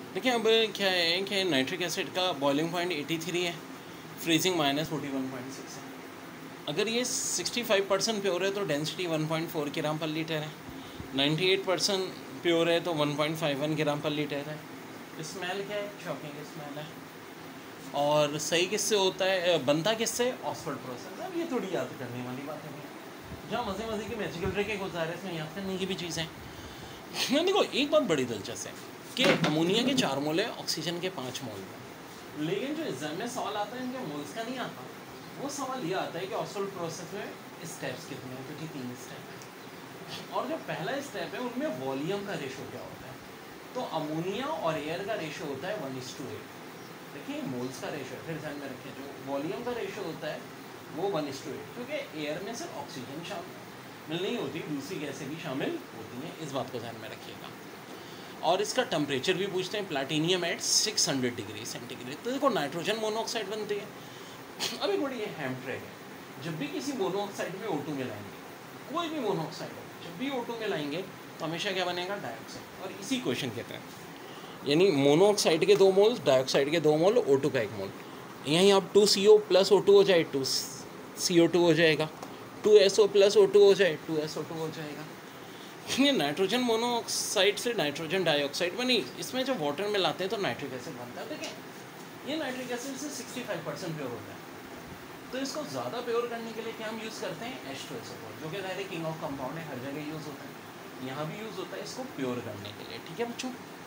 देखिए अब क्या है कि नाइट्रिक एसिड का बॉइलिंग पॉइंट 83 है, फ्रीजिंग -41.6 है। अगर ये 65% प्योर है तो डेंसिटी 1.4 ग्राम पर लीटर है, 98% प्योर है तो 1.51 ग्राम पर लीटर है। स्मेल क्या है? शॉकिंग स्मेल है। और सही किससे होता है, बनता किससे? Oxford process. अब ये थोड़ी याद करने वाली बात है, जहाँ मज़े मज़े की मैजिकल ट्रिक एक होता है इसमें याद करने की भी चीज़ें हैं। देखो एक बात बड़ी दिलचस्प है कि अमोनिया के 4 मोल है, ऑक्सीजन के 5 मोल हैं, लेकिन जो एग्जाम में सवाल आता है इनके मोल्स का नहीं आता। वो सवाल ये आता है कि ऑक्सफोर्ड प्रोसेस में स्टेप्स कितने हैं, तो जी 3 स्टेप हैं। और जो पहला स्टेप है उनमें वॉल्यूम का रेशो क्या होता है, तो अमोनिया और एयर का रेशो होता है 1:8। देखिए मोल्स का रेशो फिर ध्यान में रखें, जो वॉल्यूम का रेशो होता है वो 1:8, क्योंकि एयर में सिर्फ ऑक्सीजन शामिल नहीं होती, दूसरी गैसें भी शामिल होती हैं, इस बात को ध्यान में रखिएगा। और इसका टेम्परेचर भी पूछते हैं, प्लाटीनियम एट 600 डिग्री सेंटीग्रेड। तो देखो नाइट्रोजन मोनोऑक्साइड बनती है। अब एक बड़ी हैम ट्रिक है, जब भी किसी मोनोऑक्साइड में O2 मिलाएंगे, कोई भी मोनोऑक्साइड हो, जब भी O2 मिलाएंगे तो हमेशा क्या बनेगा? डाइऑक्साइड। और इसी क्वेश्चन के तहत यानी मोनोऑक्साइड के 2 मोल, डाइऑक्साइड के 2 मोल, O2 का 1 मोल, यहीं अब 2CO प्लस O2 हो जाए 2CO2 हो जाएगा, 2SO प्लस O2 हो जाए 2SO2 हो जाएगा। ये नाइट्रोजन मोनोऑक्साइड से नाइट्रोजन डाइऑक्साइड बनी, इसमें जब वाटर मिलाते हैं तो नाइट्रिक एसिड बनता है। देखिए ये नाइट्रिक एसिड से 65% प्योर होता है, तो इसको ज़्यादा प्योर करने के लिए क्या हम यूज़ करते हैं? H2SO4, जो कि डायरेक्ट किंग ऑफ कंपाउंड है, हर जगह यूज़ होता है, यहाँ भी यूज़ होता है इसको प्योर करने के लिए। ठीक है बच्चों।